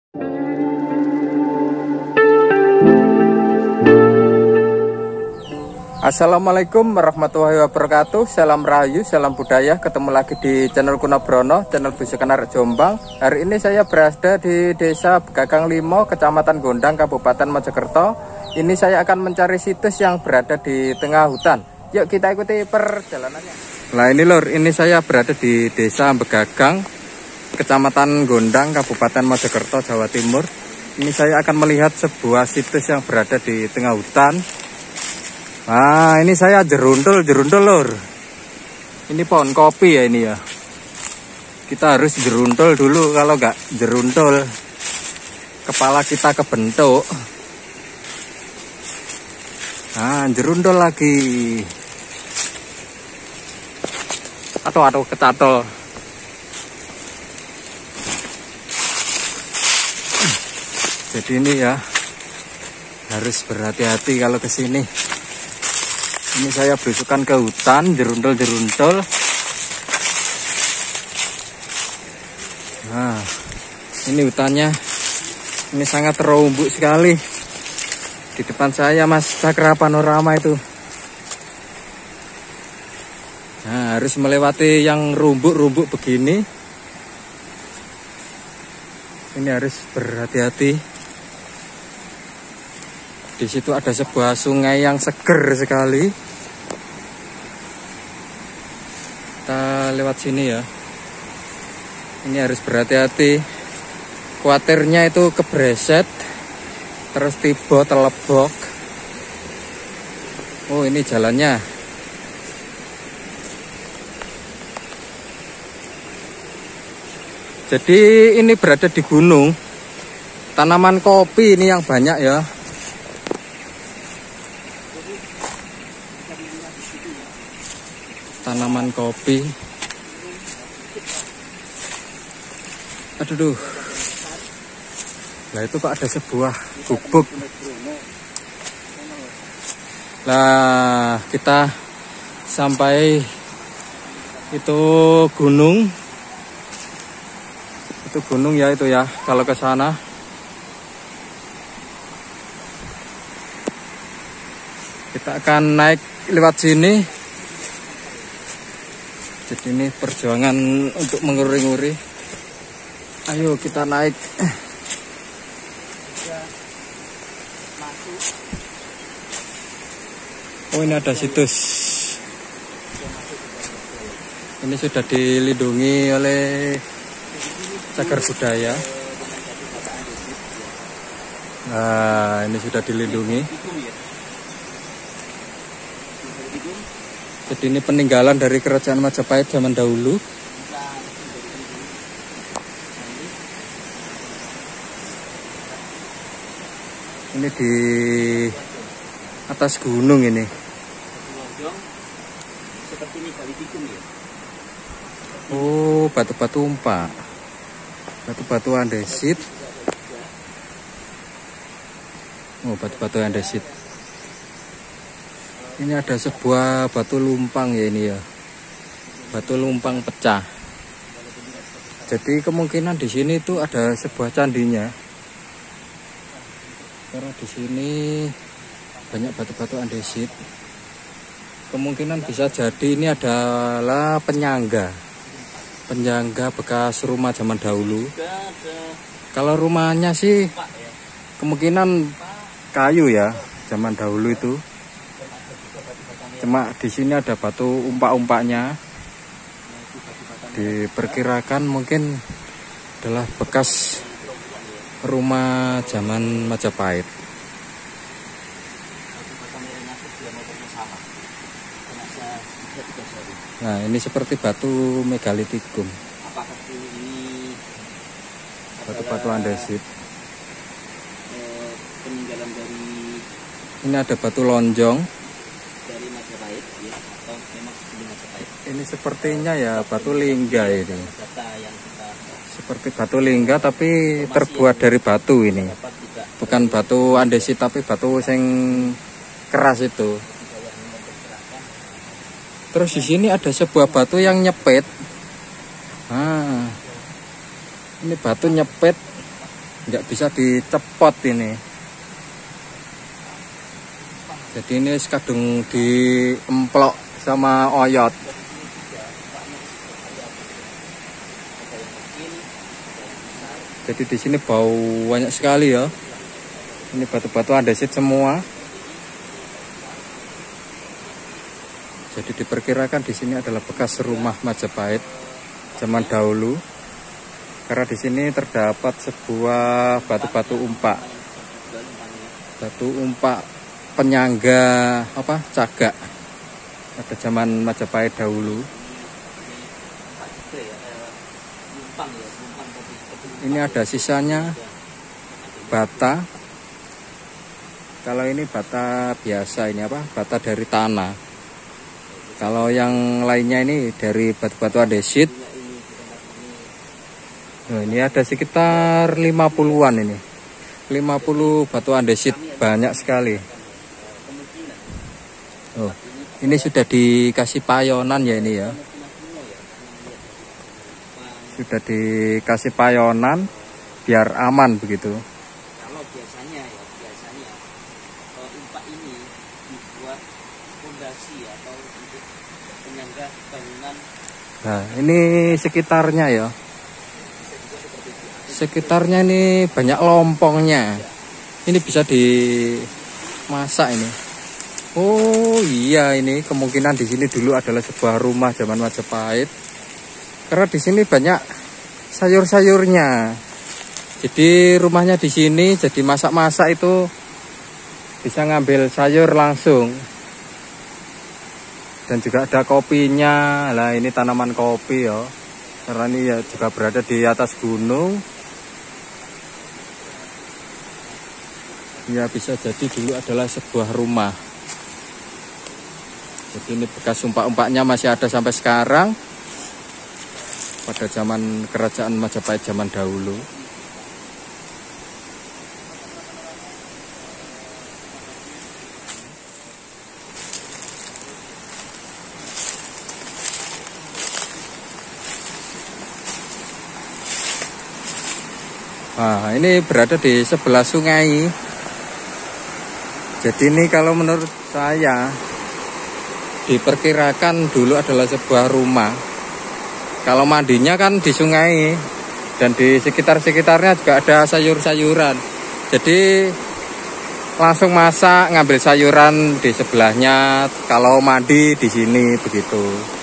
Assalamualaikum warahmatullahi wabarakatuh. Salam rahayu, salam budaya. Ketemu lagi di channel Kunabrono, channel Besukan Arek Jombang. Hari ini saya berada di Desa Begagang Limo, Kecamatan Gondang, Kabupaten Mojokerto. Ini saya akan mencari situs yang berada di tengah hutan. Yuk kita ikuti perjalanannya. Nah ini lur, ini saya berada di Desa Begagang, Kecamatan Gondang, Kabupaten Mojokerto, Jawa Timur. Ini saya akan melihat sebuah situs yang berada di tengah hutan. Nah ini saya jerundul lur. Ini pohon kopi ya ini ya. Kita harus jerundul dulu, kalau nggak jerundul kepala kita kebentuk. Nah jerundul lagi. Aduh kecatol. Jadi ini ya harus berhati-hati kalau ke sini. Ini saya belusukan ke hutan, jerundul. Nah, ini hutannya, ini sangat terumbuk sekali. Di depan saya Mas Cakra Panorama itu. Nah, harus melewati yang rumbuk-rumbuk begini. Ini harus berhati-hati. Di situ ada sebuah sungai yang seger sekali. Kita lewat sini ya. Ini harus berhati-hati. Kuatirnya itu kebreset, terus tiba telebok. Oh ini jalannya. Jadi ini berada di gunung. Tanaman kopi ini yang banyak ya. Tanaman kopi. Aduh. Nah itu kok ada sebuah gubuk. Nah kita sampai itu gunung. Itu gunung ya itu ya. Kalau ke sana. Kita akan naik lewat sini. Jadi ini perjuangan untuk menguri-nguri. Ayo kita naik. Oh ini ada situs. Ini sudah dilindungi oleh cagar budaya. Nah ini sudah dilindungi. Jadi ini peninggalan dari kerajaan Majapahit zaman dahulu. Ini di atas gunung ini. Oh, batu-batu umpak. Batu-batu andesit. Oh, batu-batu andesit. Ini ada sebuah batu lumpang ya ini ya. Batu lumpang pecah. Jadi kemungkinan di sini itu ada sebuah candinya. Karena di sini banyak batu-batu andesit. Kemungkinan bisa jadi ini adalah penyangga. Penyangga bekas rumah zaman dahulu. Kalau rumahnya sih kemungkinan kayu ya, zaman dahulu itu. Cuma di sini ada batu umpak-umpaknya. Diperkirakan mungkin adalah bekas rumah zaman Majapahit. Nah, ini seperti batu megalitikum. Batu-batu andesit. Peninggalan dari ini ada batu lonjong. Ini sepertinya ya batu lingga ini. Seperti batu lingga tapi terbuat dari batu ini. Bukan batu andesit tapi batu yang keras itu. Terus di sini ada sebuah batu yang nyepet. Nah, ini batu nyepet nggak bisa dicepot ini. Jadi ini kadung diemplok sama oyot. Jadi di sini bau banyak sekali ya. Ini batu-batu andesit semua. Jadi diperkirakan di sini adalah bekas rumah Majapahit zaman dahulu. Karena di sini terdapat sebuah batu-batu umpak. Batu umpak penyangga cagak pada zaman Majapahit dahulu. Ini ada sisanya bata. Kalau ini bata biasa, ini bata dari tanah. Kalau yang lainnya ini dari batu-batu andesit. Nah, ini ada sekitar 50-an ini. 50 batu andesit, banyak sekali. Oh, ini sudah dikasih payonan ya ini ya. Sudah dikasih payonan biar aman begitu. Kalau biasanya umpak ini dibuat fondasi atau untuk penyangga bangunan. Nah, ini sekitarnya ya. Sekitarnya ini banyak lompongnya. Ini bisa dimasak ini. Oh iya, ini kemungkinan di sini dulu adalah sebuah rumah zaman Majapahit. Karena di sini banyak sayur-sayurnya. Jadi rumahnya di sini, jadi masak-masak itu bisa ngambil sayur langsung. Dan juga ada kopinya. Lah ini tanaman kopi ya. Karena ini ya juga berada di atas gunung. Ya bisa jadi dulu adalah sebuah rumah. Jadi ini bekas umpak-umpaknya masih ada sampai sekarang. Pada zaman kerajaan Majapahit zaman dahulu. Nah, ini berada di sebelah sungai. Jadi ini kalau menurut saya diperkirakan dulu adalah sebuah rumah. Kalau mandinya kan di sungai dan di sekitar-sekitarnya juga ada sayur-sayuran. Jadi langsung masak, ngambil sayuran di sebelahnya. Kalau mandi di sini begitu.